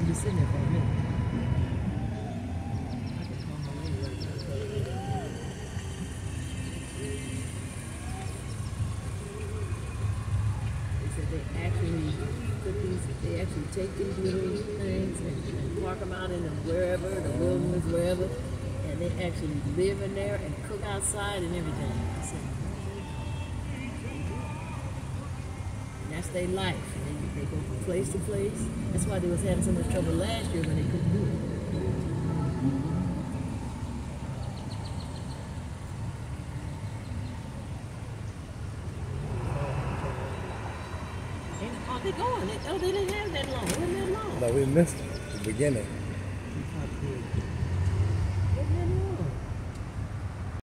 be sitting there for a minute. They said they actually take these little things and park them out in wherever, the wilderness, wherever, and they actually live in there and cook outside and everything. I said, that's their life. They go from place to place. That's why they was having so much trouble last year when they couldn't do it. Oh, they're going. They didn't have that long. It wasn't that long. No, we missed the beginning. We probably did.